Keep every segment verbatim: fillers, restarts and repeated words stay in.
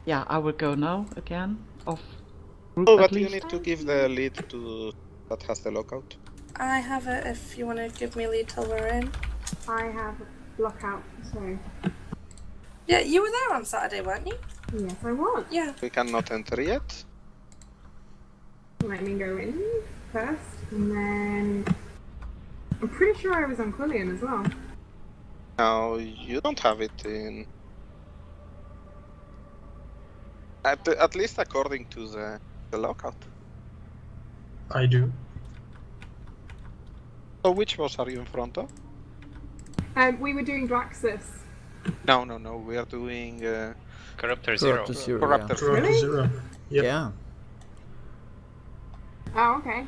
Yeah, I will go now again. Off group Oh, at but you least. need to give the lead to that has the lockout. I have it if you want to give me lead till we're in. I have lockout, so... Yeah, you were there on Saturday, weren't you? Yes, I was. Yeah. We cannot enter yet. Let me go in first, and then... I'm pretty sure I was on Quillian as well. Now, you don't have it in... At, at least according to the, the lockout. I do. So which boss are you in front of? Um, we were doing Draxus. No, no, no, we are doing... Uh... Corruptor Zero. Corruptor Zero, Corruptor yeah. Zero. Corruptor Zero. Yep. Yeah. Oh, okay.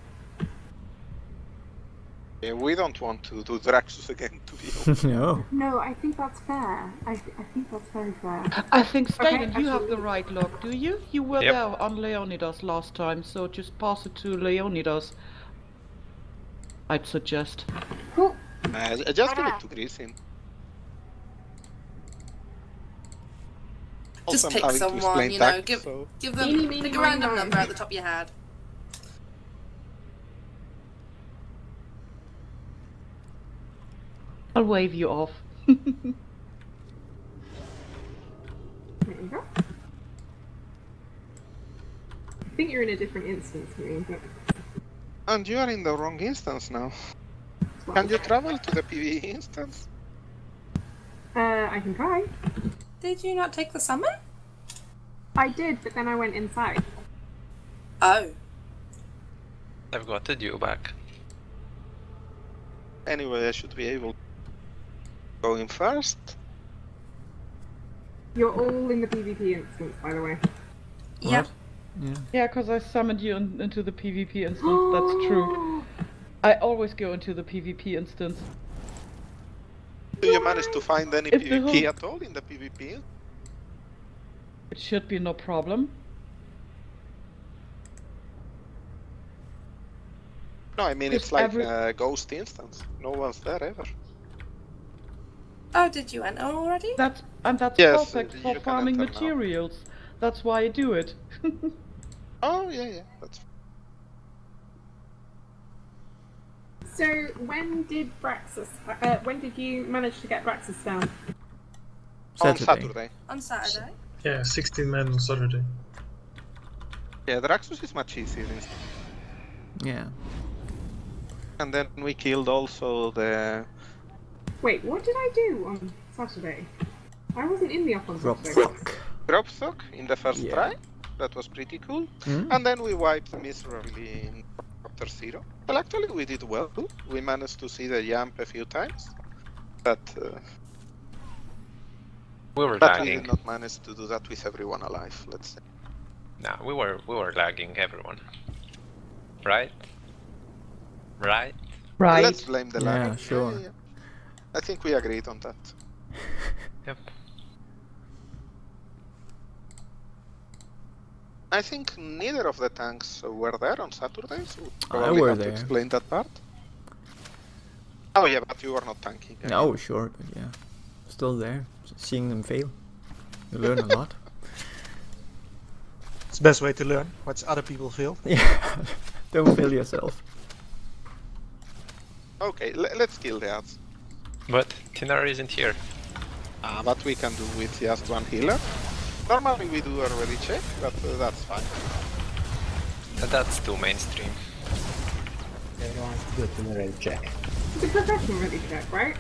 Yeah, we don't want to do Draxus again, to be honest. No. No, I think that's fair. I, th I think that's very fair. I think, Staden, Okay, you have actually- the right log, do you? You were Yep. there on Leonidas last time, so just pass it to Leonidas. I'd suggest. Cool. Uh, just give it to grease him. Just Also, I'm pick having to someone, explain you know, tact, give so... give them Eeny, meeny, pick a miny, random moe. number at the top of your head. I'll wave you off. There you go. I think you're in a different instance to me, but... And you are in the wrong instance now. well, Can you travel to the PvE instance? Uh, I can try. Did you not take the summon? I did, but then I went inside. Oh. I've got the due back. Anyway, I should be able to go in first. You're all in the PvP instance, by the way. Yeah. Yeah. Yeah, because I summoned you in, into the PvP instance, that's true. I always go into the PvP instance. Do you manage to find any If the PvP whole- at all in the PvP? It should be no problem. No, I mean If it's like every- a ghost instance. No one's there ever. Oh, did you enter already? That's and that's Yes, perfect you for can farming enter now. materials. That's why I do it. Oh yeah, yeah, that's. So, when did Braxus... Uh, when did you manage to get Braxus down? On Saturday. Saturday. On Saturday. Yeah, sixteen men on Saturday. Yeah, Draxus is much easier. instead. Yeah. And then we killed also the. Wait, what did I do on Saturday? I wasn't in the op on Drop Saturday. fuck. Dropstock in the first Yeah. try. That was pretty cool. Mm. And then we wiped miserably in Corruptor Zero. Well, actually, we did well too. We managed to see the jump a few times. But, uh, We were but we lagging. did not manage to do that with everyone alive, let's say. No, we were we were lagging everyone. Right? Right? Right. Let's blame the Yeah, lag. sure. yeah. I think we agreed on that. Yep. I think neither of the tanks were there on Saturday, so we I probably were have to there. explain that part. Oh yeah, but you were not tanking. eh? No, sure, but yeah. Still there. Seeing them fail. You learn a lot. It's the best way to learn. Watch other people fail. Yeah. Don't fail yourself. Okay, le let's kill the ads. But Tinar isn't here. Uh, but we can do with just one healer. Normally we do a ready check, but uh, that's fine. And that's too mainstream. Everyone do it in a ready check. It's a professional ready check, right?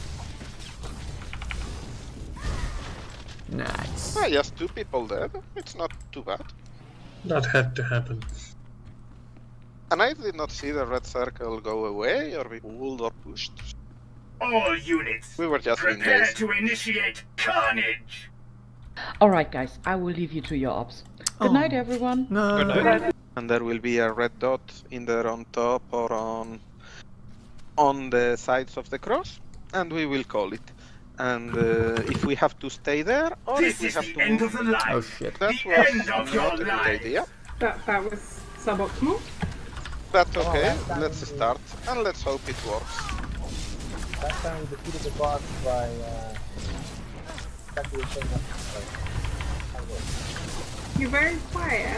Nice. Ah, just two people dead. It's not too bad. That had to happen. And I did not see the red circle go away or be pulled or pushed. All units, We were just being prepare lazy. to initiate carnage! Alright guys, I will leave you to your ops. Good Oh. night everyone. No. Good night. And there will be a red dot either on top or on on the sides of the cross, and we will call it. And uh, if we have to stay there, or This if we is have the to end move, of the line! Oh shit. that the was end of your not a good life. idea. That, that was suboptimal. But okay, that time let's we- start, and let's hope it works. That time we defeated the boss by uh, exactly the same method. You're very quiet.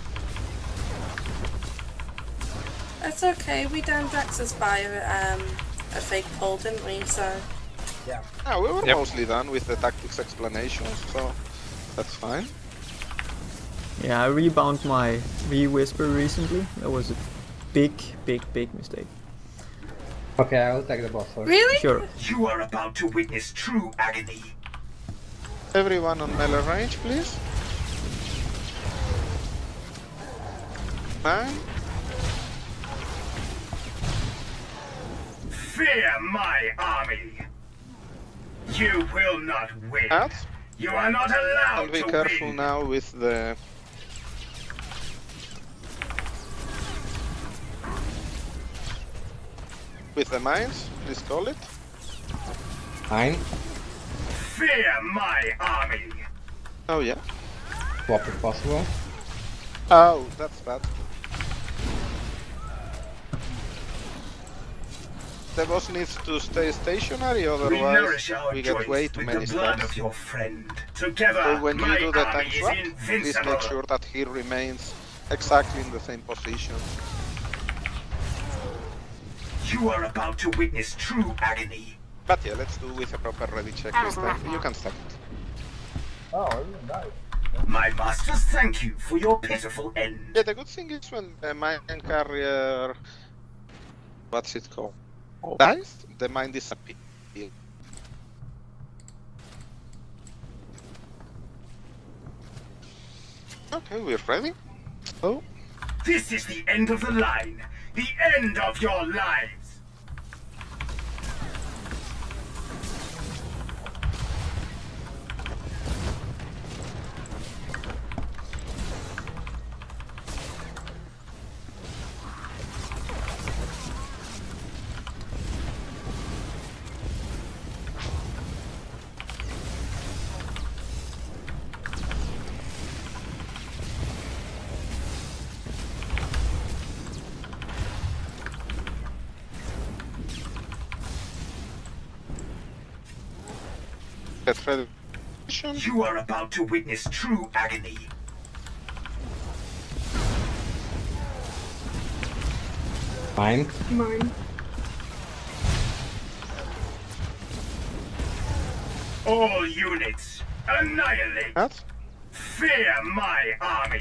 It's okay, we done Dax's by um, a fake poll, didn't we? So. Yeah. Yeah, we were Yep. mostly done with the tactics explanations, so that's fine. Yeah, I rebound my re-whisper recently. That was a big, big, big mistake. Okay, I will take the boss first. Really? Sure. You are about to witness true agony. Everyone on melee range, please. Nine. Fear my army. You will not win. Out. You are not allowed And be to careful win. now with the... With the mines, please call it. Nine. Fear my army. Oh yeah. Swap if possible. Oh, that's bad. The boss needs to stay stationary, We otherwise nourish our we get joints way too with many the blood stacks. of your friend. Together, So when you my do the army tank is swap, please invincible. make sure that he remains exactly in the same position. You are about to witness true agony. But yeah, let's do with a proper ready check this time. You can stack it. Oh, I didn't die. My masters thank you for your pitiful end. Yeah, the good thing is when the mine carrier... What's it called? Dies, the mine disappears. Okay, we're ready. Oh. This is the end of the line. The end of your lives. Get ready. You are about to witness true agony. Nine. Mine. All units, annihilate. What? Fear my army.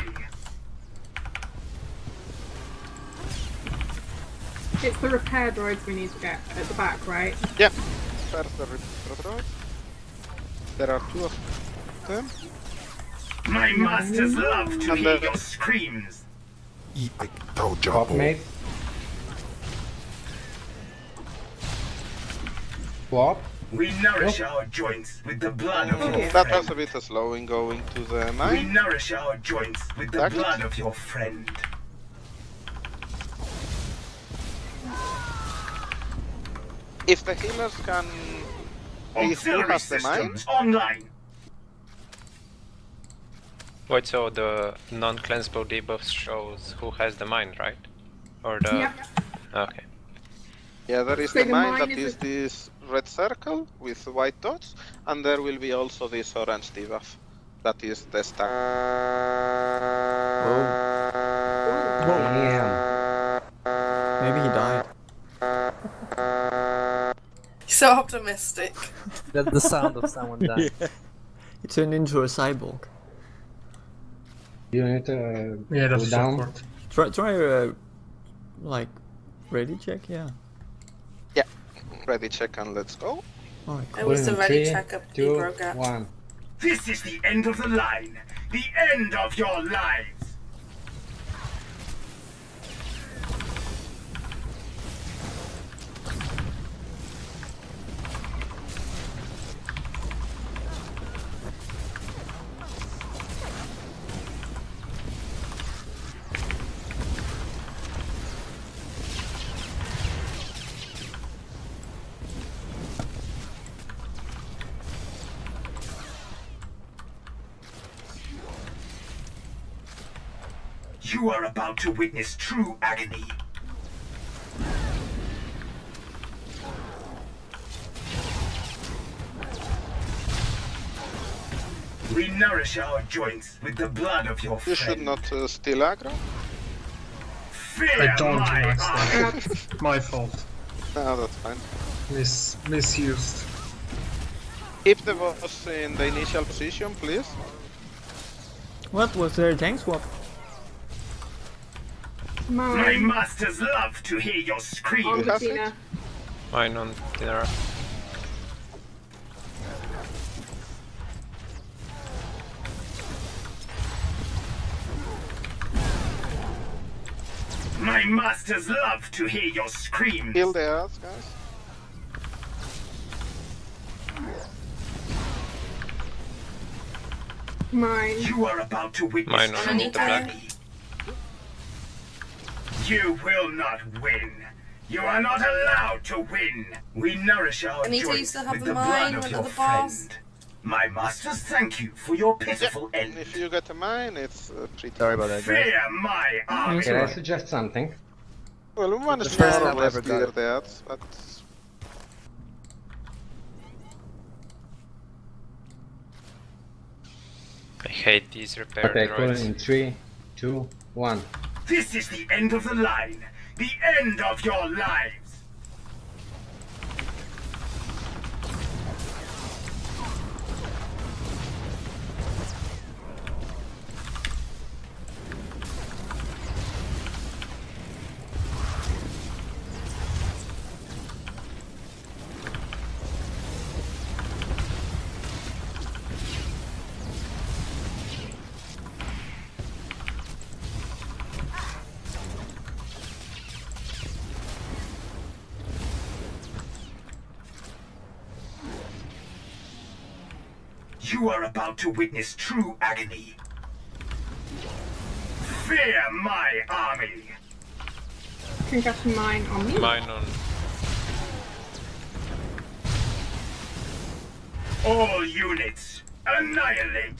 It's the repair droids we need to get at the back, right? Yeah. First the repair droid. There are two of them. My masters love to And hear the- your screams. Swap mate. Swap. We nourish our joints with the blood of your That friend. was a bit slow in going to the We mine. nourish our joints with the Back it. blood of your friend. If the healers can... Please, who Auxiliary has the mine? systems online. Wait, so the non-cleansable debuffs shows who has the mine, right? Or the... Yep. Okay. Yeah, there is So the the mine mine that is is a- this red circle with white dots, and there will be also this orange debuff. That is the stack. Whoa. Damn. Maybe he died. So optimistic. That's the sound of someone dying. He turned into a cyborg. You need to Yeah, go that's down. support. Try, try a like ready check. Yeah. Yeah, ready check and let's go. Alright. It was the In ready three, check up he two, broke up. one. This is the end of the line. The end of your lives. You are about to witness true agony. We nourish our joints with the blood of your You friend. should not uh, steal aggro. Fear I don't my like army. that. My fault. No, that's fine. Mis misused. Keep the boss in the initial position, please. What was their tank swap? My Mine. masters love to hear your On screams. has Bettina. Mine on Dinara. My masters love to hear your screams. Kill the ass, guys. Mine. You are about to witness Mine on true the black. agony. You will not win. You are not allowed to win. We nourish our Anita, you joints still have with the the mine blood of with your the boss? friend. My masters thank you for your pitiful end. If you get a mine, it's uh, pretty. Sorry about that, guys. Fear my army. Can I suggest something? Well, we managed The to first more or time I less ever got clear it. the ads, but I hate these repair Okay, cool. droids. In three, two, one. This is the end of the line. The end of your lives. You are about to witness true agony. Fear my army. Concussion mine on me. Mine on. All units, annihilate.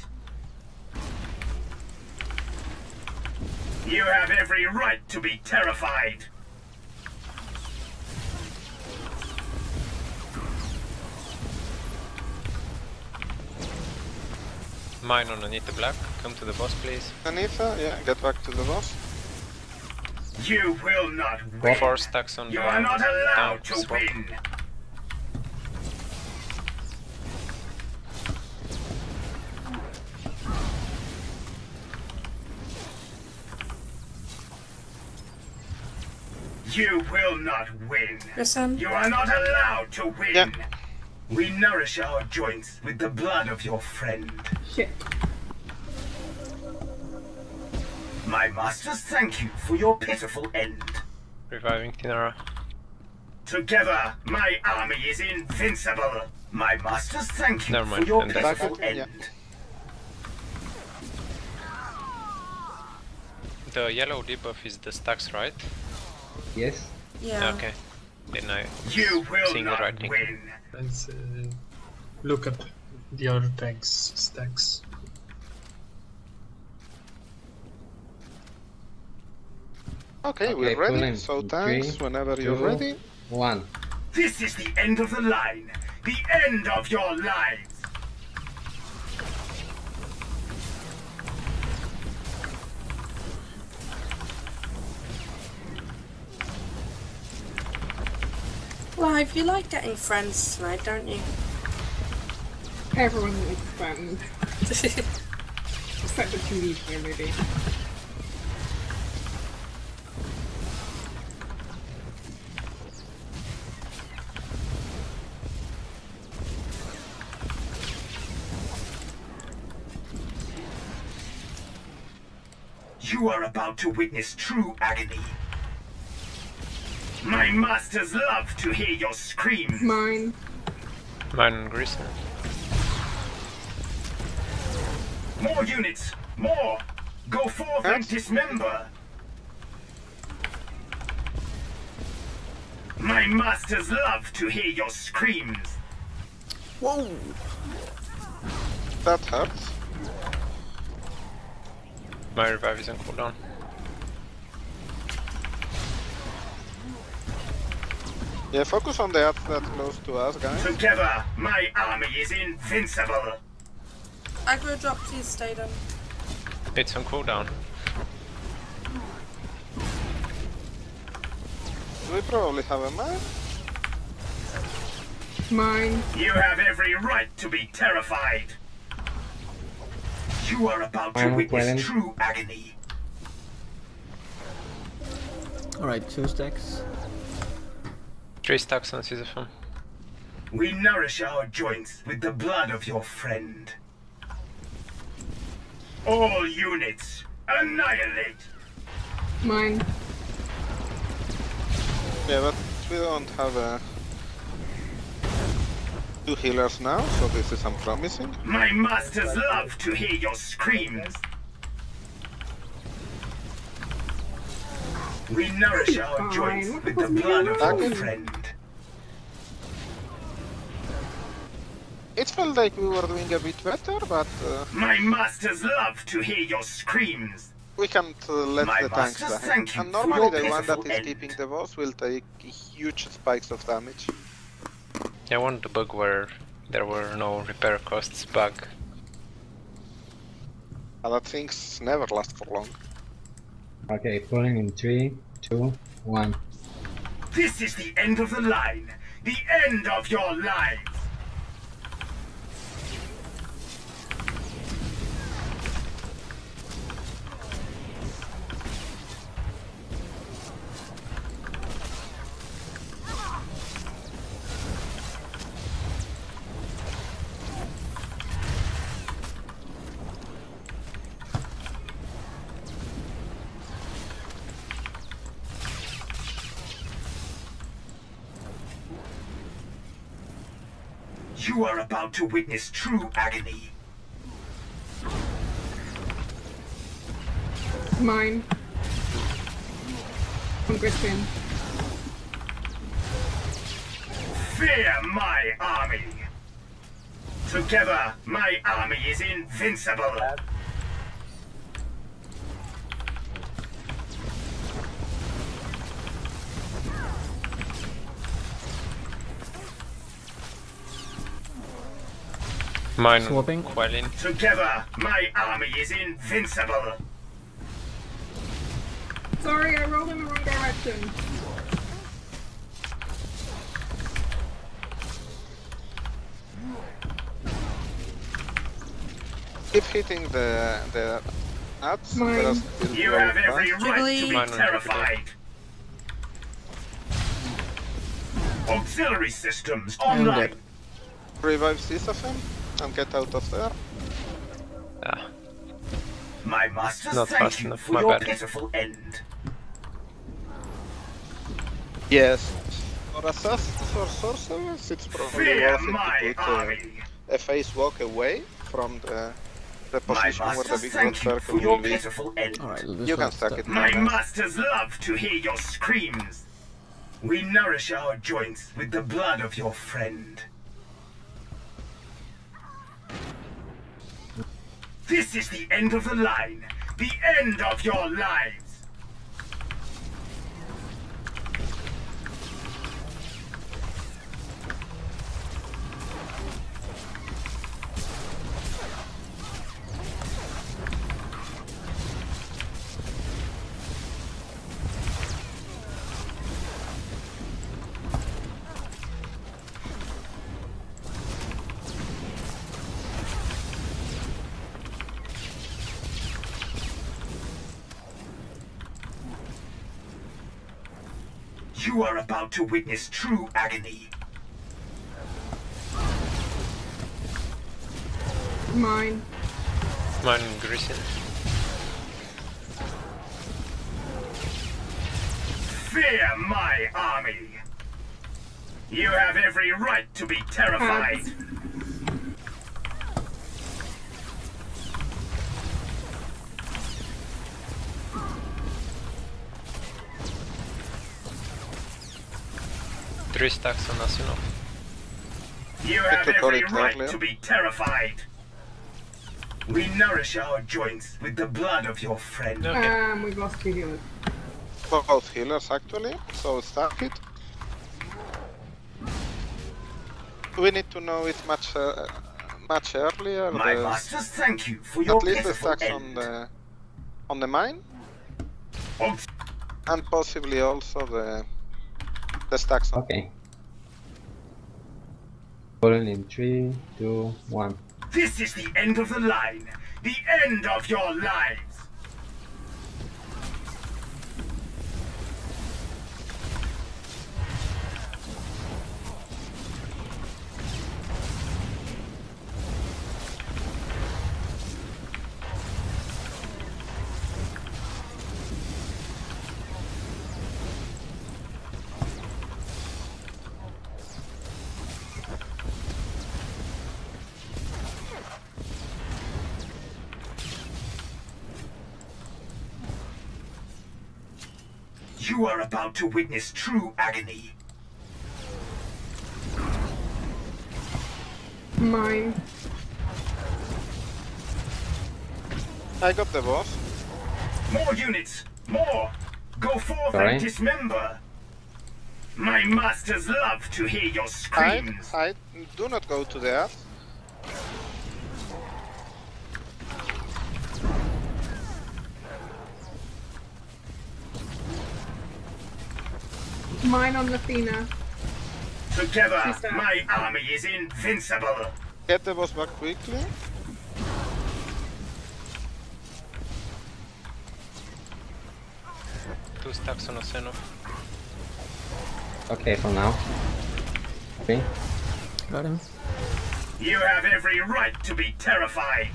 You have every right to be terrified. Mine on Anita Black. Come to the boss, please. Anita, yeah, get back to the boss. You will not win. Four stacks on You the are not allowed tank to swap. win. You will not win. Listen. You are not allowed to win. Yeah. We nourish our joints with the blood of your friend. Shit. My masters thank you for your pitiful end. Reviving Dinara. Together, my army is invincible. My masters thank you Never for mind, your and that's- pitiful end. Yeah. The yellow debuff is the stacks, right? Yes. Yeah. Okay. Then I You will seeing the not right thing. win. Let's uh, look at the other tanks stacks. Okay, Okay, we're cool. ready. In So three, tanks, whenever you're two, ready. One. This is the end of the line. The end of your lives. Live, you like getting friends tonight, don't you? Everyone needs friends. Except the T V show, maybe. You are about to witness true agony. My masters love to hear your screams. Mine. Mine on Grisner. More units! More! Go forth and dismember! My masters love to hear your screams. Whoa! That hurts. My revive is on cooldown. Yeah, focus on the ads that close to us, guys. Together, my army is invincible. Aggro drop, please stay down. It's on cooldown. We probably have a man. Mine. You have every right to be terrified. You are about to Mine, witness Gwen. true agony. Alright, two stacks. Three stacks on Sizzafem. We nourish our joints with the blood of your friend. All units, annihilate! Mine. Yeah, but we don't have uh, two healers now, so this is unpromising. My masters love to hear your screams. We nourish our Fine. joints What with the the blood of fuck? your friend. It felt like we were doing a bit better, but uh, My masters love to hear your screams. we can't uh, let My the tanks masters die. thank you And for normally your the one that pitiful is end. keeping the boss will take huge spikes of damage. I want the bug where there were no repair costs bug. Other things never last for long. Okay, pulling in three, two, one. This is the end of the line. The end of your lives. You are about to witness true agony. Mine. From Crispin. Fear my army. Together, my army is invincible. Mine Swapping. Quelling. Together, my army is invincible. Sorry, I rolled in the wrong direction. Keep hitting the the nuts. Mine. There are still You twelve have every bugs. right to be Mine on terrified. Auxiliary systems And online. dead. Revive Sizzafem and get out of there. Ah, My masters Not thank fast you enough, for my your bad. pitiful end. Yes. For assassins or sorcerers, it's probably Fear worth it my to put uh, army. a face walk away from the the My position where the masters big red thank you circle for will your be. pitiful end. Alright, this You can was stack the- it My now. masters love to hear your screams. We nourish our joints with the blood of your friend. This is the end of the line. The end of your lives. You are about to witness true agony. Mine. mine Grissin. Fear my army. You have every right to be terrified. Three stacks on Asino. You have to call every it right earlier. to be terrified. We nourish our joints with the blood of your friend. Okay. Um, we've lost two healers. Both healers actually, so stack it. We need to know it much uh, much earlier. My the, masters thank you for your at least the pitiful stacks on end. the on the mine, Oh, and possibly also the the stacks on. Okay. Pulling in three, two, one. this is the end of the line. The end of your lives. You are about to witness true agony. Mine. I got the boss. More units! More! Go forth Sorry? and dismember! My masters love to hear your Hide, screams! hide. Do not go to the earth. Mine on Lathina. Together, She's down. my army is invincible! Get the boss back quickly. Two stacks on Oseno. Okay, for now. Three. Got him. You have every right to be terrified!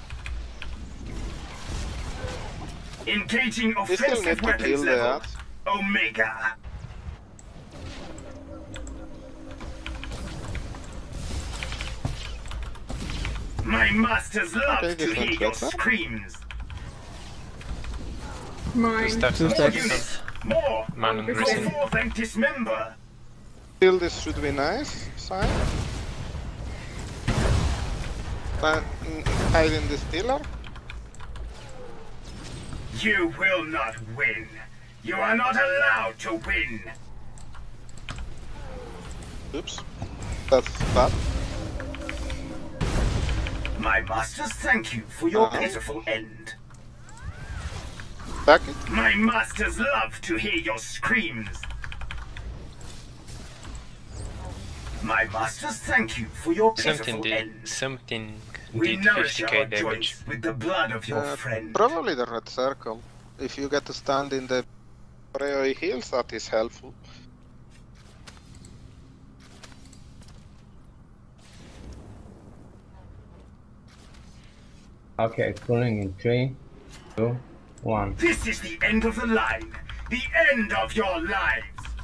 Engaging We still offensive need to weapons kill the level. earth. Omega! My masters love Okay, to this hear one's your better. screams! Two Mine. stacks Two on stacks. Units! More! Man and Go Risen. forth and dismember! Still, this should be nice. Sign. But mm, hide in this pillar. You will not win! You are not allowed to win! Oops. That's bad. My masters thank you for your Uh-huh. pitiful end. Back it. My masters love to hear your screams. My masters thank you for your Something pitiful did. end. Something We did nourish fifty K our damage. joints with the blood of your Uh, friend. Probably the red circle. If you get to stand in the AoE heals, that is helpful. Okay, pulling in three, two, one. This is the end of the line. The end of your lives.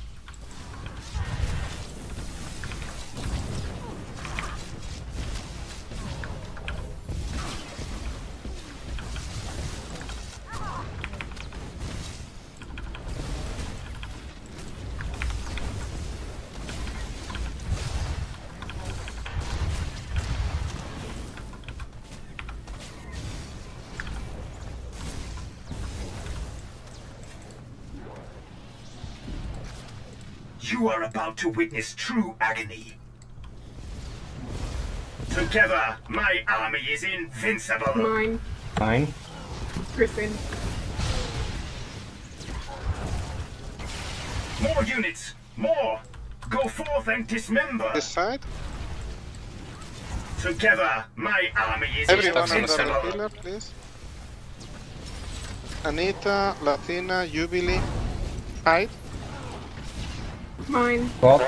You are about to witness true agony. Together, my army is invincible. Mine. Fine. Griffin. More units! More! Go forth and dismember! This side. Together, my army is Everyone under the invincible. pillar, please. Anita, Latina, Jubilee. Hide. Mine. Pop.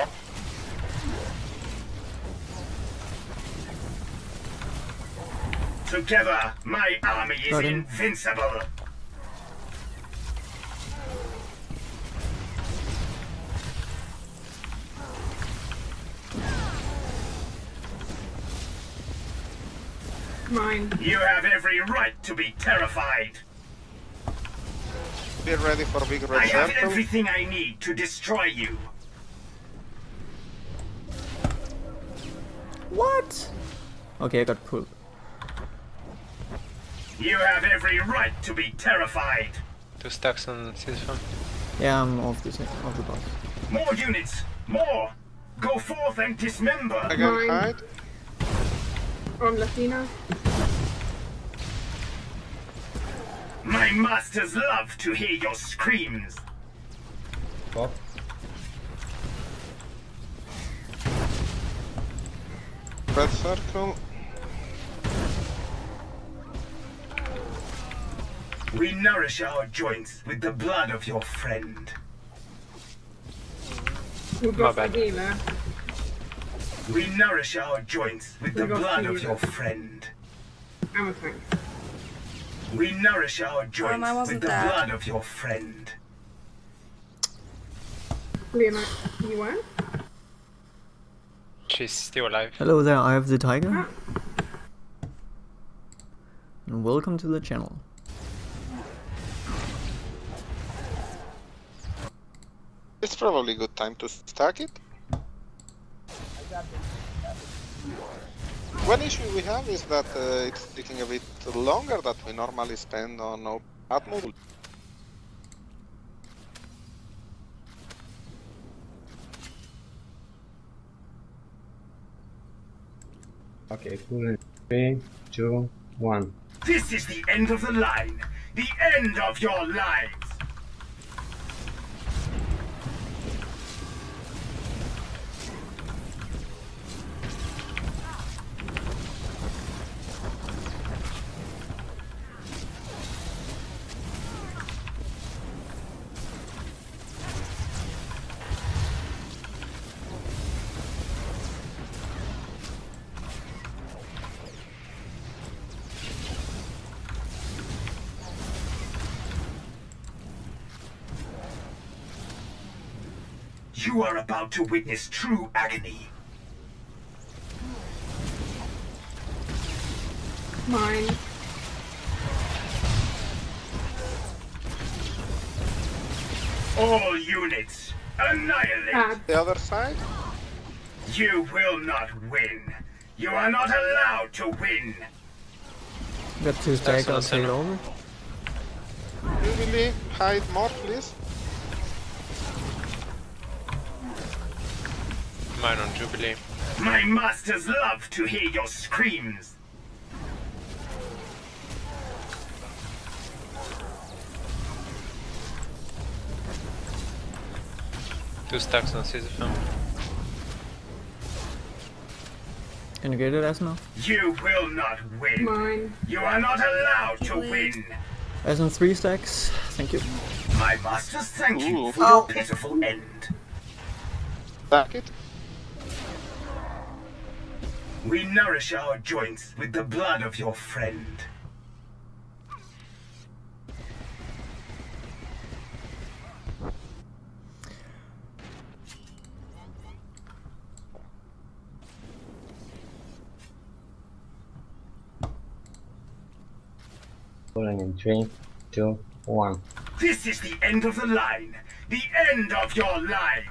Together, my army is Got him. invincible. Mine. You have every right to be terrified. Be ready for big I red have circle. everything I need to destroy you. What? Okay, I got pulled. You have every right to be terrified. Two stacks on Sizzafem. Yeah, I'm off this off the boss. More units! More! Go forth and dismember! Again, Mine. hide. On Latina. My masters love to hear your screams. Pop. Red circle. We nourish our joints with the blood of your friend. We've got Agila. We nourish our joints with the blood of your friend. I'm a tank. We nourish our joints Um, I with wasn't the there. blood of your friend. Lena, you won? She's still alive. Hello there, I have the tiger. And welcome to the channel. It's probably a good time to stack it. One issue we have is that uh, it's taking a bit longer than we normally spend on our Atmo. Okay, cool. Three, two, one. This is the end of the line. The end of your lives. You are about to witness true agony. Mine. All units, annihilate! Tab. The other side? You will not win. You are not allowed to win. Got two stack, I'll take it over. Jubilee, hide more, please. Mine on Jubilee. My masters love to hear your screams. Two stacks on Sizzafem. Can you get it, Asno? You will not win. Mine. You are not allowed to win. Asno three stacks, thank you. My masters thank you Ooh. for your pitiful end. Stack it. We nourish our joints with the blood of your friend. Pulling in three, two, one. This is the end of the line. The end of your lives.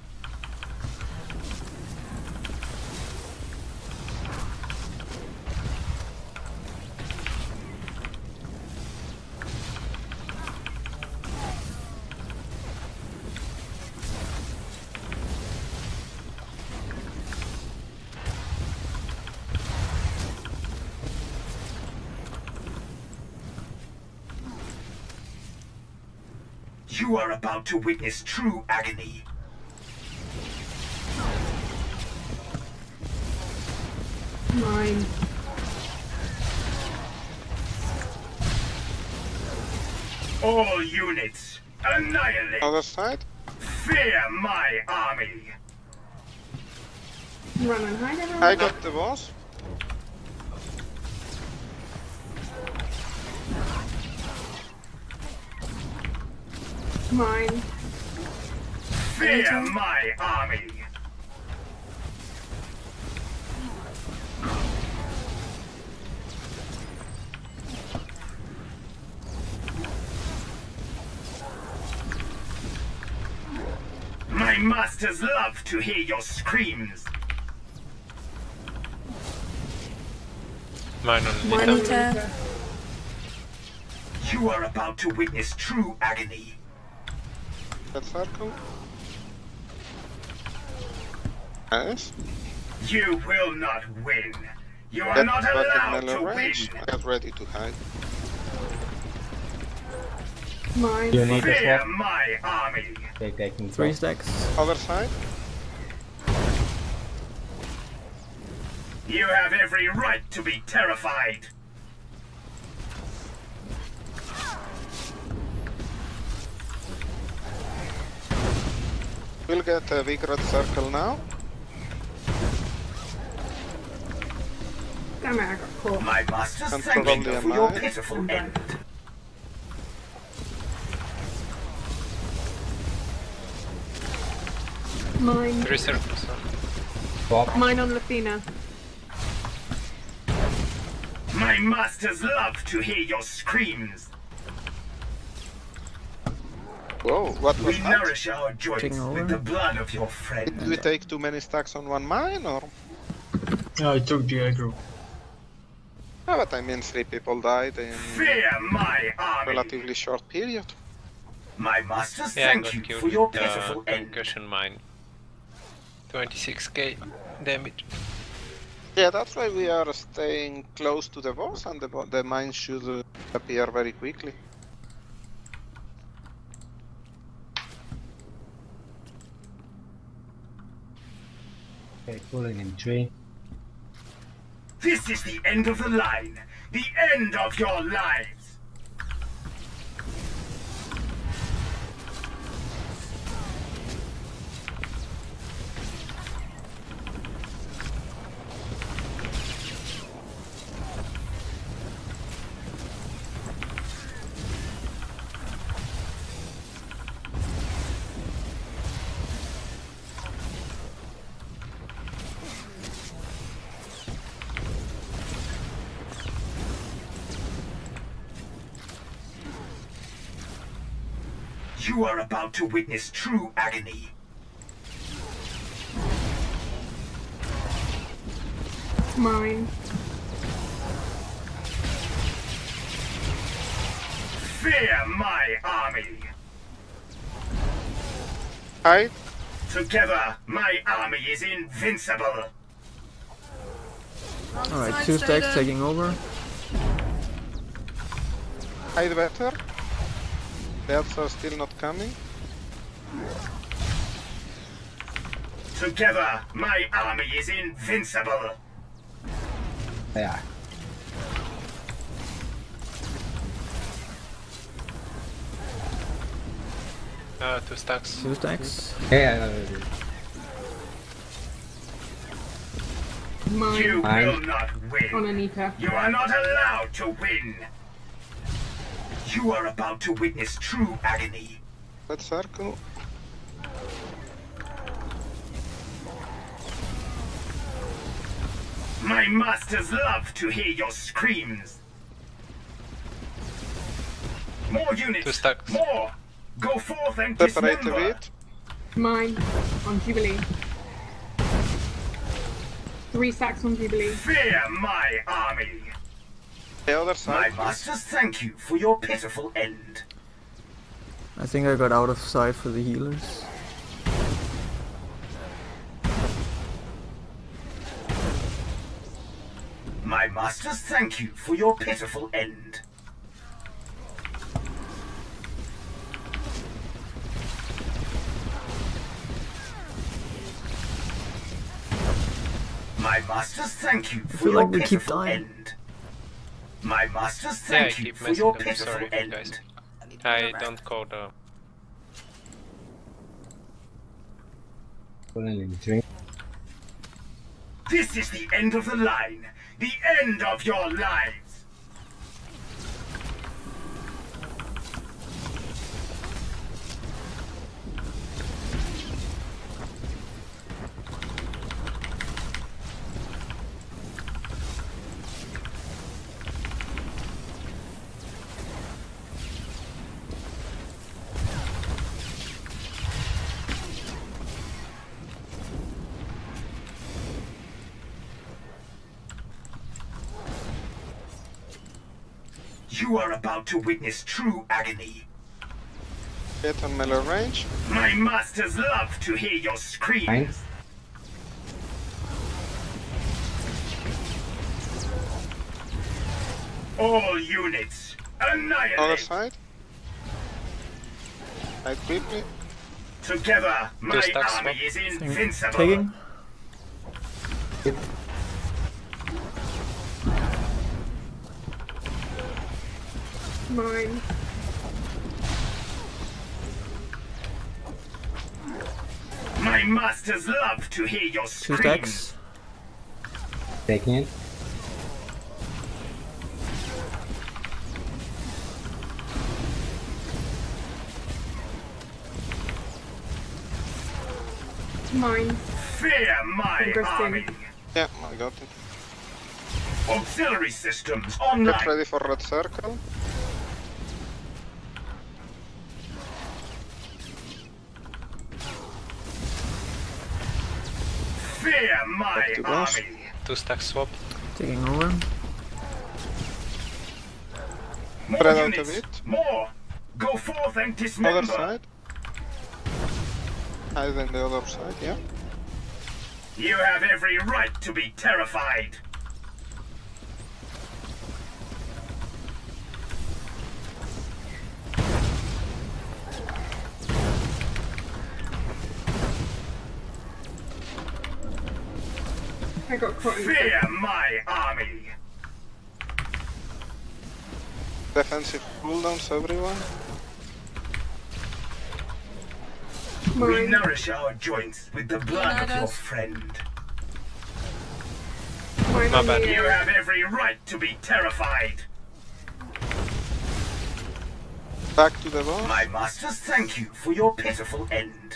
You are about to witness true agony. Mine. All units, annihilate. Other side? Fear my army. Run and hide everyone. I got the boss. Mine. Fear my army. My masters love to hear your screams. Mine on Monitor. You are about to witness true agony. That circle. Nice. You will not win. You are Get not back in allowed to melee win. range. Get ready to hide. Mine. You need a Fear swap. my army. They taking Three swap. stacks. Other side. You have every right to be terrified. We'll get a big red circle now. Damn it, I got caught. My masters And thank probably you a for your mine. pitiful I'm done. end. Mine. Three circles. Swap. Mine on Lathina. My masters love to hear your screams. Whoa, what was We that? nourish our joints Taking over. with the blood of your Did friend. we take too many stacks on one mine, or? I took the aggro. No, but I mean, three people died in Fear my army. relatively short period. My masters Yeah, I thank got you killed for your with the pitiful end. concussion mine. twenty-six K damage. Yeah, that's why we are staying close to the boss, and the, bo- the mine should uh, appear very quickly. Okay, pulling in three. This is the end of the line. The end of your lives. You are about to witness true agony. Mine. Fear my army. Hide. Together, my army is invincible. Alright, two stacks taking over. Hide better. The others are still not coming. Together, my army is invincible. They are. Uh, two stacks. Two stacks. Yeah, Mine. You Mine. will not On win. Anita. You are not allowed to win. You are about to witness true agony. Red circle. My masters love to hear your screams. More units. Two stacks. More. Go forth and Separate a dismember. bit. Mine. On Jubilee. Three stacks on Jubilee. Fear my army. The other My side. please. masters thank you for your pitiful end. I think I got out of sight for the healers. My masters thank you for your pitiful end. My masters thank you for feel your like we keep pitiful dying. end. My masters Yeah, I thank you keep for messing your up. pitiful Sorry, end. guys. I don't call the. pulling in three. This is the end of the line. The end of your lives. You are about to witness true agony. Get on melee range. My masters love to hear your screams. Mine. All units, annihilate! Other side. Right, quickly. Together, my stacks army swap. is invincible! Taking. Mine. My masters love to hear your Two screams! stacks. Taking it. Mine. Fear my Interesting. army! Yeah, I got it. Auxiliary systems Get online! ready for red circle. Fear my Back to boss. army! Two stack swap. Taking over. More Spread out a units! bit. More! Go forth and dismember! Other side. Hide on the other side, yeah. You have every right to be terrified! I got caught in Fear my army! Defensive cooldowns, everyone. We Mine. nourish our joints with the blood of your friend. Mine My on bad. the, You uh, have every right to be terrified! Back to the boss. My masters thank you for your pitiful end.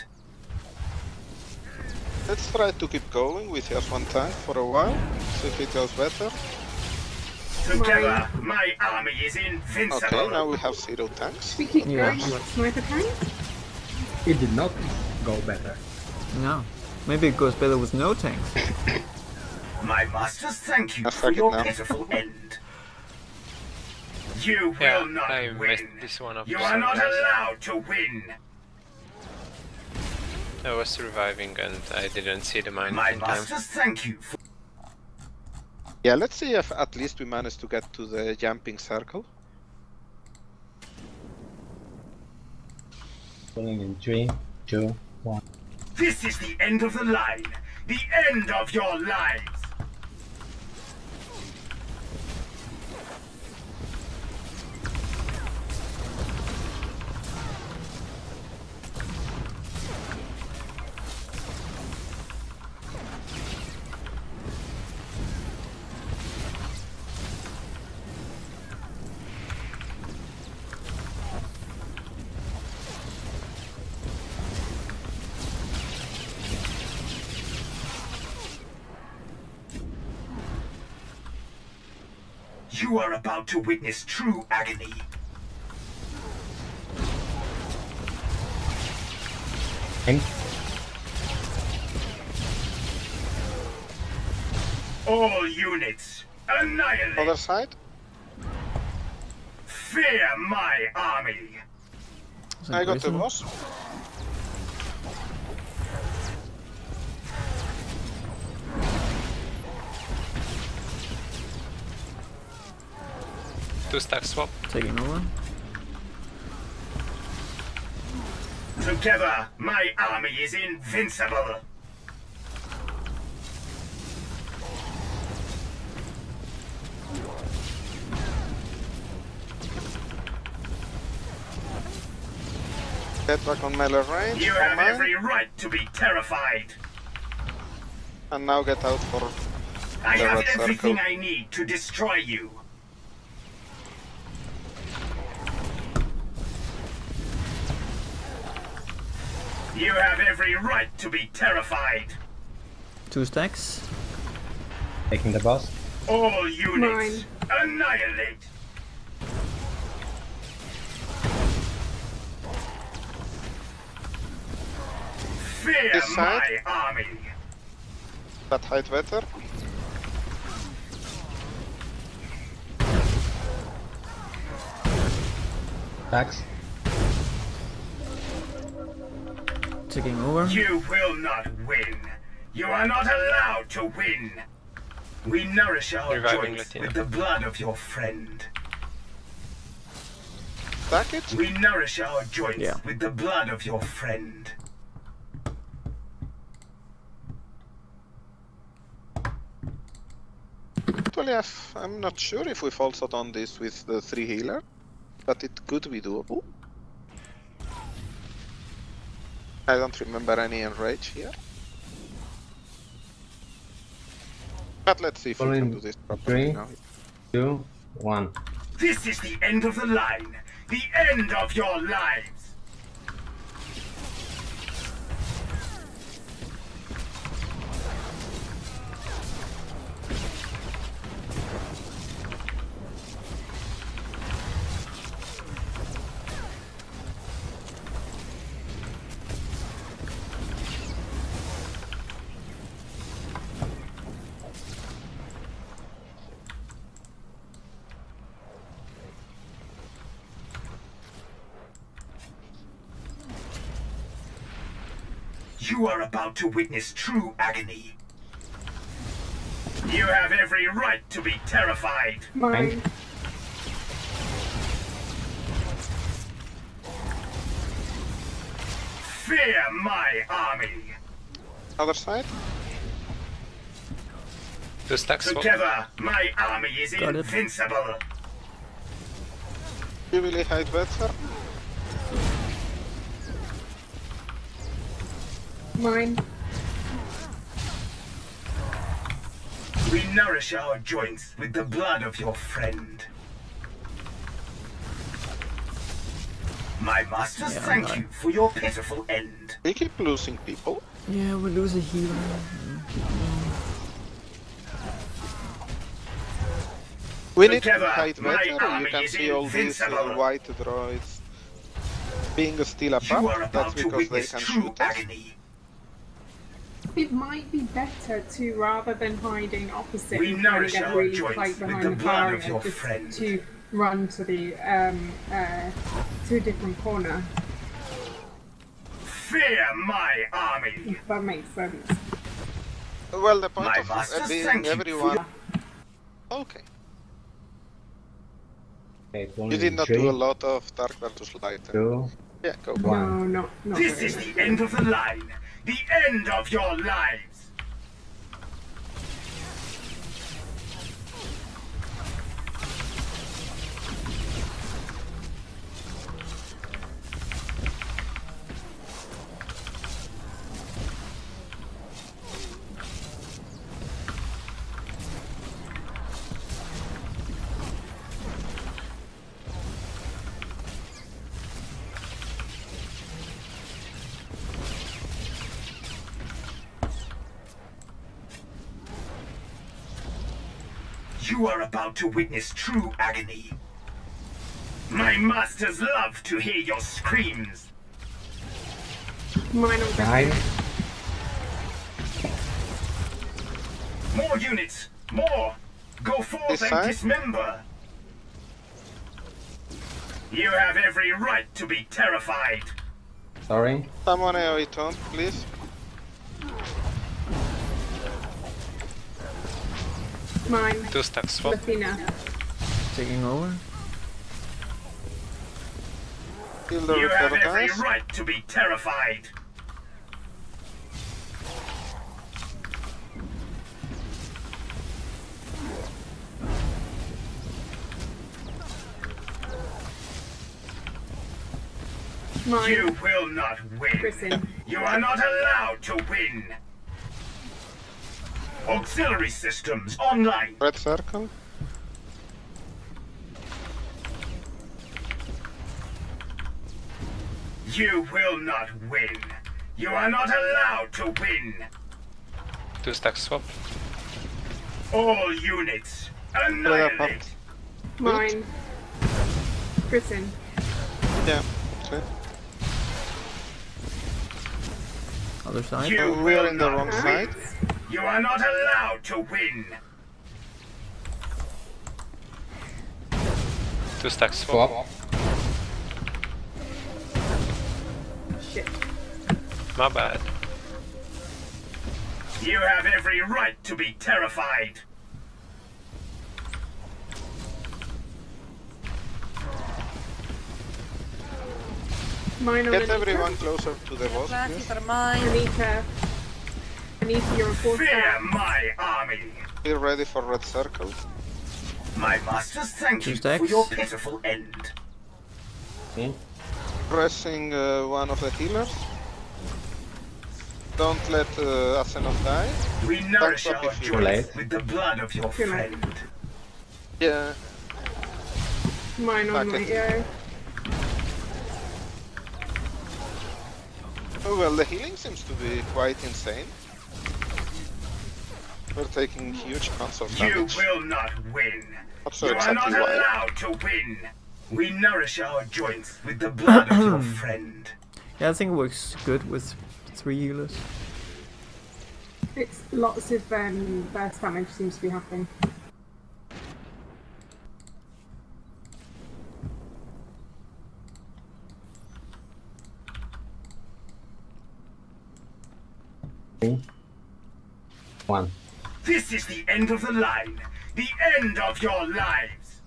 Let's try to keep going with just one tank for a while. See if it goes better. Together, my army is invincible! Okay, now we have zero tanks. we keep Yeah. going with sniper tank. It did not go better. No. Maybe it goes better with no tanks. My masters thank you I'll for fuck it your now. pitiful end. You will Yeah, not I win. messed this one up. You for are some not reason. allowed to win. I was surviving and I didn't see the mine My in time. masters thank you for Yeah, let's see if at least we manage to get to the jumping circle. Pulling in three, two, one. This is the end of the line. The end of your lives. You are about to witness true agony. Tank. All units, annihilate! Other side. Fear my army! I got the boss. Two stack swap. Taking over. Together, my army is invincible! Get back on melee range. You for have mine. every right to be terrified! And now get out for I the have red everything circle. I need to destroy you! You have every right to be terrified! Two stacks. Taking the boss. All units, Mine. annihilate! Fear This side. my army! that height better. Tax. Taking over. You will not win! You are not allowed to win! We nourish our Reviving joints Latino. with the blood of your friend. Stack it. We nourish our joints Yeah. with the blood of your friend. Actually, I've, I'm not sure if we've also done this with the three healer, but it could be doable. I don't remember any enrage here. But let's see if we can Following do this properly three, now. two, one. This is the end of the line. The end of your lives. You are about to witness true agony. You have every right to be terrified. Mine. Fear my army. Other side? Two stacks swap. Together, my army is Got it. invincible. You really hide better? Mine. We nourish our joints with the blood of your friend. My masters Yeah, thank right. you for your pitiful end. We keep losing people. Yeah, we lose a healer. We need to Together, hide my better. You army can is see all these uh, invincible. white droids being still You are apart. about That's to because they witness can true shoot us. agony. It might be better to, rather than hiding opposite We and trying to nourish get our really joints tight with behind the the blood barrier, of your just friend. to run to the um uh to a different corner. Fear my army. If that makes sense. Well, the point My of uh, masters being thank you for everyone. your- Okay. Okay, You following did not three, do a lot of dark versus light. two, Yeah, go. one. No, not not This really. is the end of the line. The end of your lives. You are about to witness true agony. My masters love to hear your screams. Mine or Nine. More units! More! Go forth This and side? dismember! You have every right to be terrified. Sorry. Someone A O E taunt, please. Mine. Two stacks swap. Latina. Taking over. Kill the You have repair every guys. right to be terrified. Mine. You will not win. Kristen. You are not allowed to win. Auxiliary systems online. Red circle. You will not win. You are not allowed to win. Two stacks swap. All units, apart. annihilate. Mine. Kristen. Yeah. Okay. Other side. You We are will in the not wrong win. side. You are not allowed to win. Two stacks swap. Swap. Shit. My bad. You have every right to be terrified. Mine on Get Anita. everyone closer to the boss, Black, you please. got a mine. Anita. Anita, you're a fourth Fear star. my army. Be ready for red circle. My masters thank Two you stacks. for your pitiful end. Okay. Pressing uh, one of the healers. Don't let uh, Asenon die. We nourish Back up our if you joints late. with the blood of your Too late. friend. Yeah. Mine on Okay. my ear. Oh well, the healing seems to be quite insane. We're taking huge amounts of You damage. will not win. Not sure You are not exactly why. allowed to win. We nourish our joints with the blood of your friend. Yeah, I think it works good with three healers. It's lots of um, burst damage seems to be happening. Three. One. This is the end of the line. The end of your lives.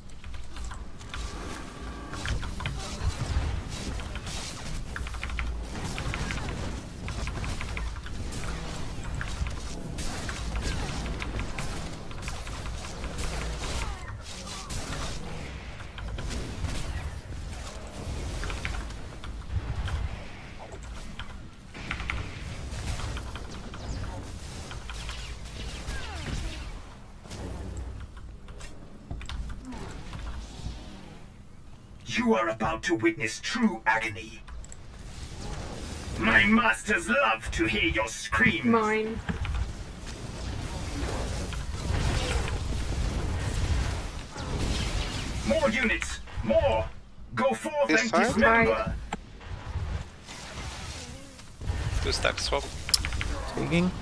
You are about to witness true agony. My masters love to hear your screams. Mine. More units! More! Go forth This and side? dismember! Two stack swap. Taking.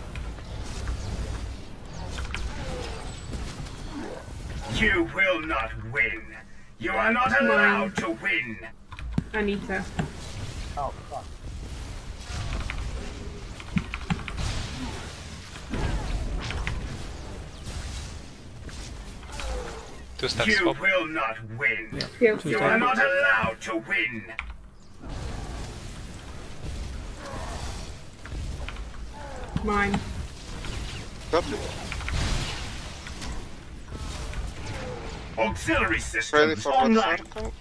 You will not win. You are not allowed to win. Anita. Oh, fuck. Two stack You swap. will not win. Feel Two You stack. are not allowed to win. Mine. Got it. Auxiliary Ready systems for red online. circle.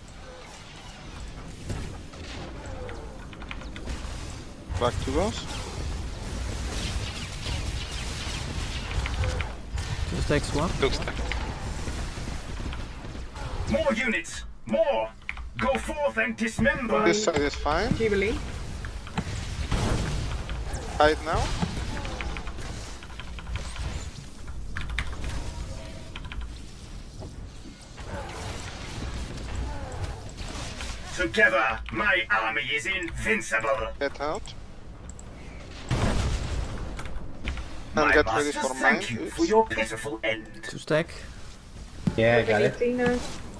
Back to boss. Two stack swap. Two stack. More units! More! Go forth and dismember! This side is fine. Jubilee. Hide now. Together, my army is invincible! Get out. My And get ready masters for mine. thank you Oops. for your pitiful end. Two stack. Yeah, I got it. Anita.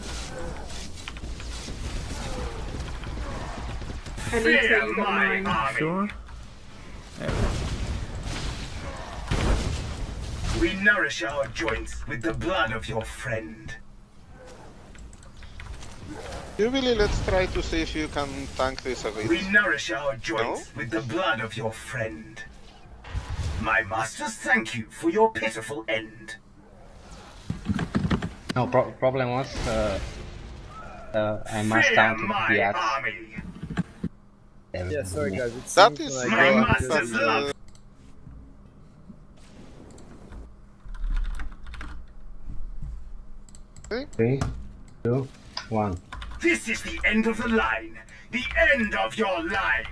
Anita, Fear you got my mine. army! Sure. There we go. We nourish our joints with the blood of your friend. Jubilee, let's try to see if you can tank this a We bit. nourish our joints with the blood of your friend. My masters thank you for your pitiful end. No, pro problem was uh, uh, I must Fear down to my the axe. army! Yeah, sorry guys. It That seems is like My I good, masters but, love uh, Three, two, one. This is the end of the line. The end of your lives.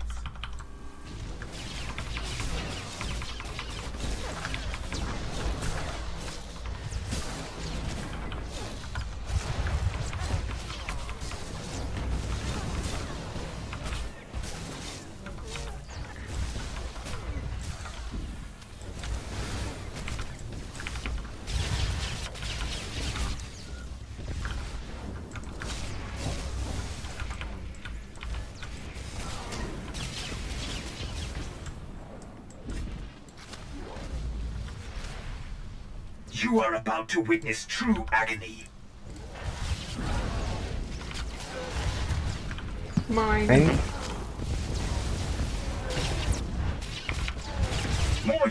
You are about to witness true agony. Mine. Thank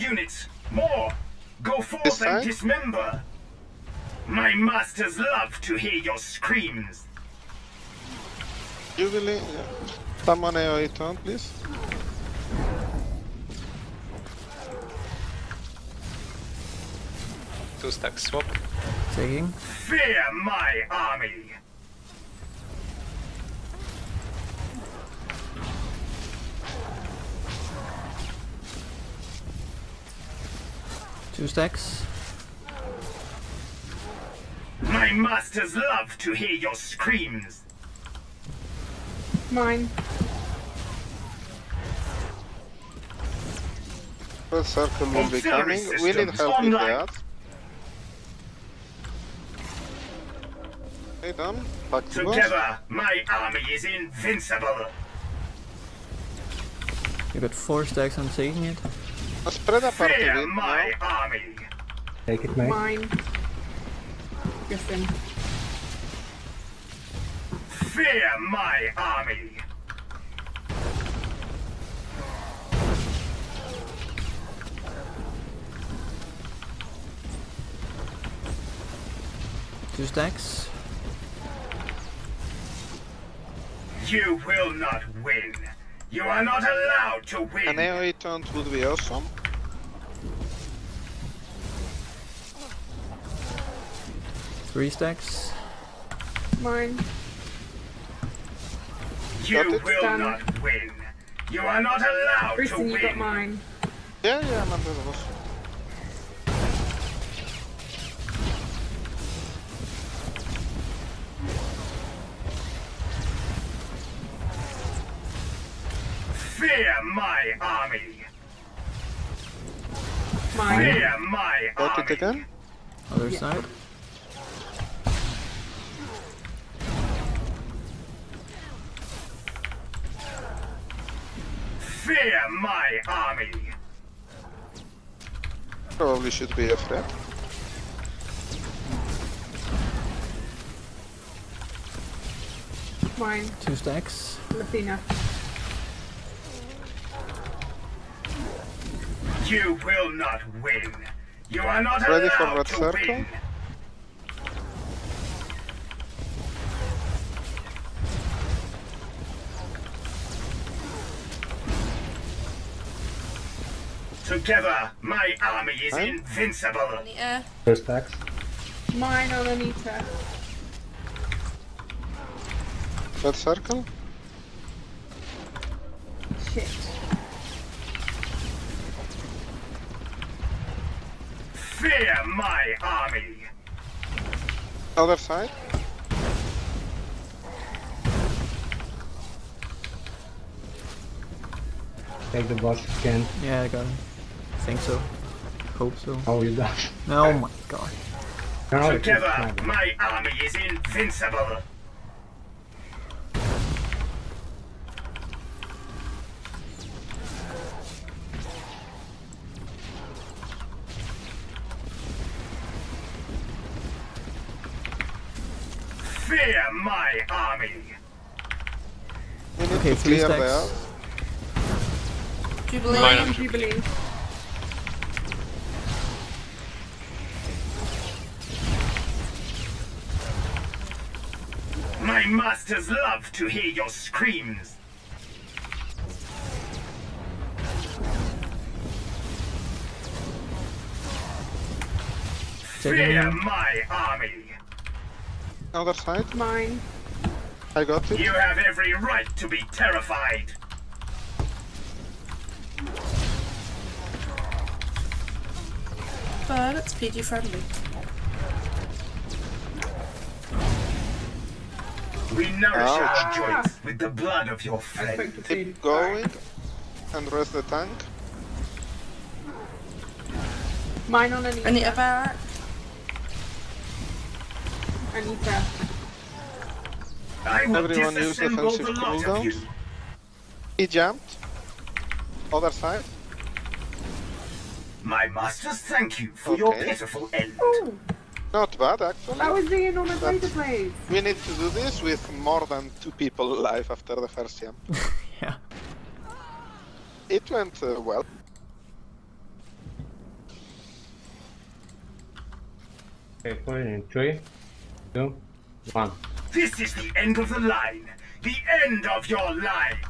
units! More! Go This forth side? and dismember! My masters love to hear your screams! Jubilee, yeah. Someone A O E turn, please. Two stacks swap. Taking. Fear my army! Two stacks. My masters love to hear your screams! Mine. First circle will be Auxiliary coming. We need systems help with online. that. Okay, done. Back to boss. Together, my army is invincible! You got four stacks, I'm taking it. Uh, Spread apart a Fear bit my now. army! Take it, mate. Mine. Listen. Fear my army! Two stacks. You will not win! You are not allowed to win! An A O E turn would be awesome. Three stacks. Mine. You Got it. will Done. not win! You are not allowed to Kristen, you got win! mine. Yeah, yeah, I'm under the boss. Fear my army! Mine. Fear my Got it army! again? Other Yeah. side. Fear my army! Probably should be a threat. Mine. Two stacks. Latina. You will not win! You are not Ready for allowed red to circle? win! Together, my army is Huh? invincible! Anita. First stacks. Mine on Anita. Red circle? Shit. Fear my army! Other side? Take the boss if you can. Yeah, I got it. Think so. Hope so. Oh, you done. Oh my god. No, no, it's Together, fine. my army is invincible! Fear my army! We need Okay, to three clear stacks. there. Jubilee. Mine Mine on Jubilee. My masters love to hear your screams! Taking Fear him. my army! Other side? Mine. I got it. You have every right to be terrified! But it's P G friendly. We nourish Ouch. our joints with the blood of your I friend. spoke to Food. Keep going. And rest the tank. Mine on Anita. Anita back. Anita. I will Everyone use disassemble defensive the lot of cooldowns. you. He jumped. Other side. My masters thank you for your Okay. pitiful end. Oh, Not bad, actually. that was the enormous That's- laser blades. We need to do this with more than two people alive after the first jump. Yeah. It went uh, well. Okay, pulling in three, two, one. This is the end of the line. The end of your lives.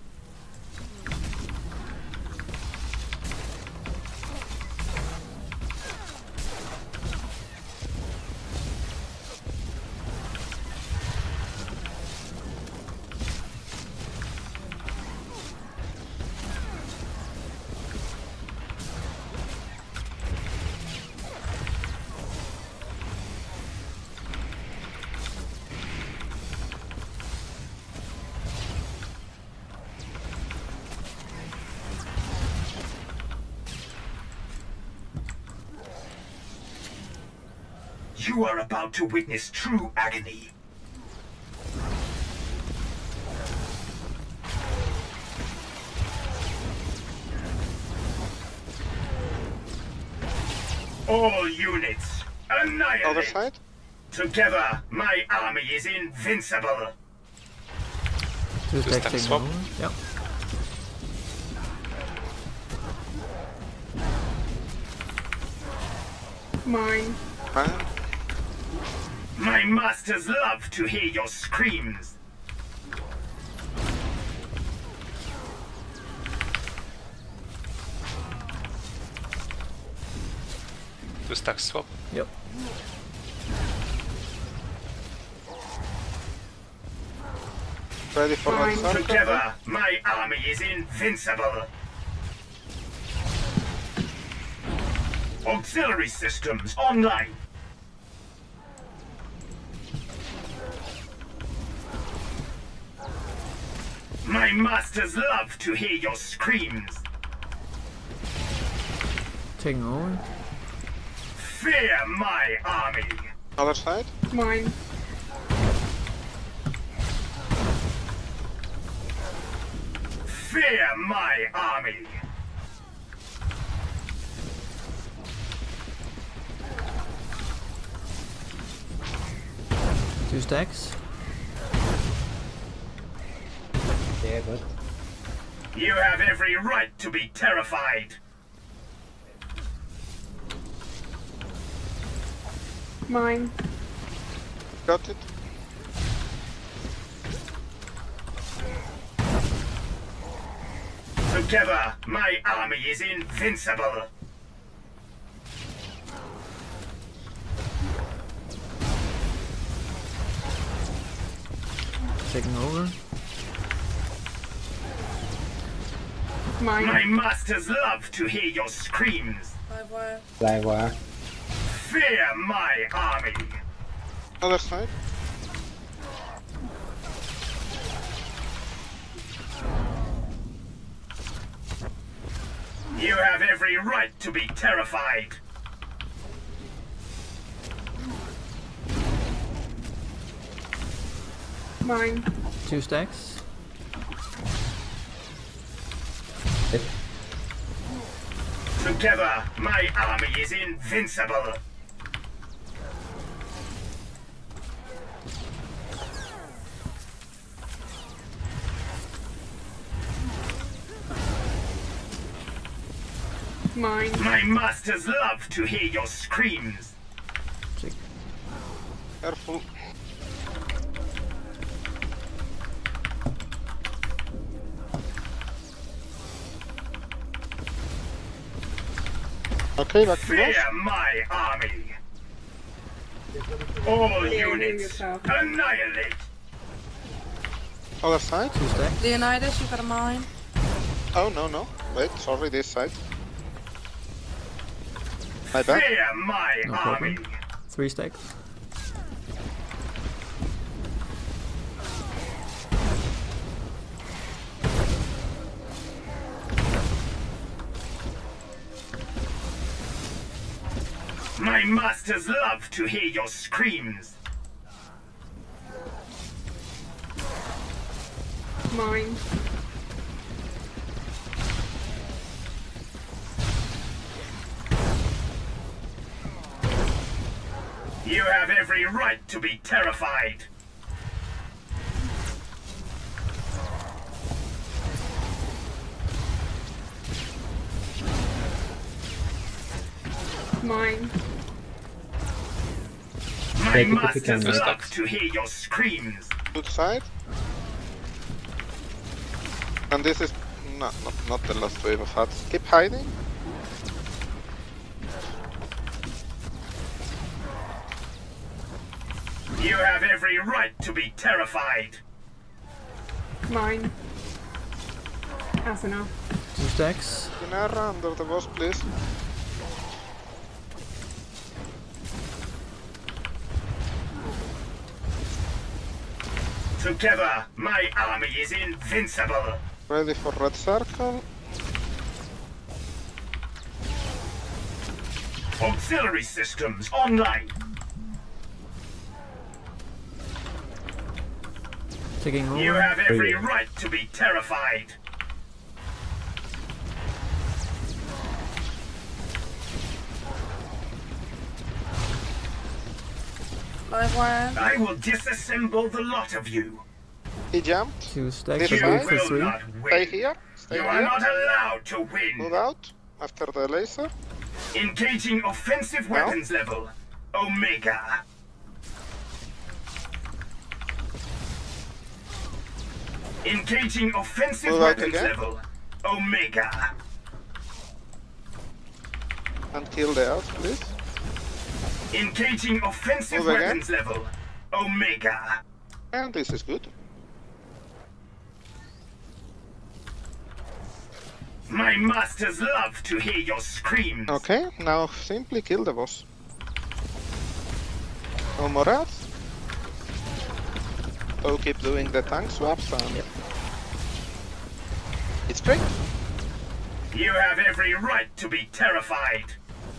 You are about to witness true agony. All units, annihilate! Other side? Together, my army is invincible. Two Just stacks swap. taking over. Yep. Mine. Fine. My masters love to hear your screams. Two stacks swap. Yep. Ready for Fine. that Together, my army is invincible. Auxiliary systems online. My masters love to hear your screams. Taking over. Fear my army. Other side? Mine. Fear my army. Two stacks. Yeah, but You have every right to be terrified. Mine. Got it? Together, my army is invincible. Taking over. Mine. My masters love to hear your screams. Live wire. live wire. Fear my army. Other side? You have every right to be terrified. Mine. Two stacks. It, Together, my army is invincible. Mine. My masters love to hear your screams. Check. Careful. Okay, back to Fear us. my army. All Yeah, heal units, yourself. annihilate. Other side? Two stacks. Leonidas, you've got a mine. Oh, no, no. Wait, sorry, this side. My bad. Fear my No army. problem. Three stacks. My masters love to hear your screams. Mine. You have every right to be terrified. Mine. My Take it if you masters can. love to hear your screams. Good side. And this is not, not, not the last wave of huts. Keep hiding. You have every right to be terrified. Mine. That's enough. Two stacks. Inara under the boss, please. Together, my army is invincible. Ready for red circle. Auxiliary systems online. Taking over. You have every right to be terrified. Live one. I will disassemble the lot of you. He jumped. Two stacks. This I You go for will three. not Stay win. here. Stay You are here. not allowed to win. Move out after the laser. Engaging offensive No. weapons level. Omega. Engaging offensive Move out weapons again. level. Omega. And kill the out, please. Engaging offensive Move again. weapons level. Omega. And this is good. My masters love to hear your screams. Okay, now simply kill the boss. No more rats. So keep doing the tank swaps and Yep. it's great. You have every right to be terrified.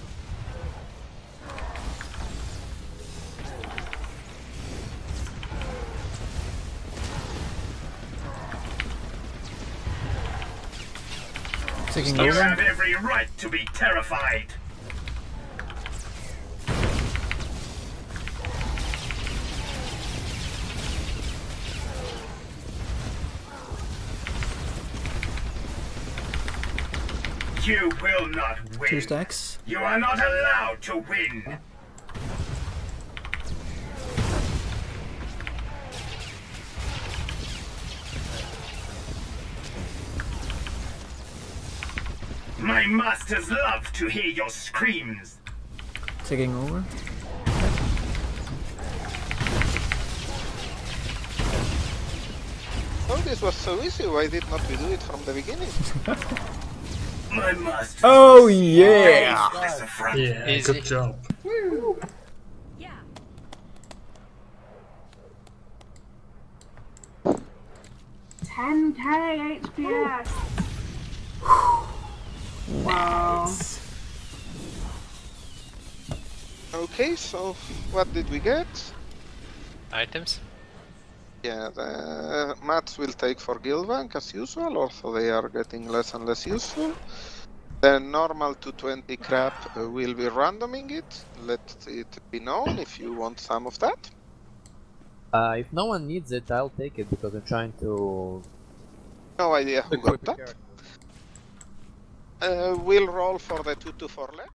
Taking You over. have every right to be terrified. You will not win. Two stacks. You are not allowed to win. My masters love to hear your screams. Taking over. Oh, this was so easy. Why did not we do it from the beginning? My masters. Oh yeah! Sizzafem. Yeah, Easy. good job. ten K H P S. Wow. Okay, so what did we get? Items? Yeah, the mats will take for Guildbank as usual, also they are getting less and less useful. The normal two twenty crap uh, will be randoming it. Let it be known if you want some of that. Uh, if no one needs it, I'll take it because I'm trying to No idea who got equip a that. Uh, we'll roll for the two to four left.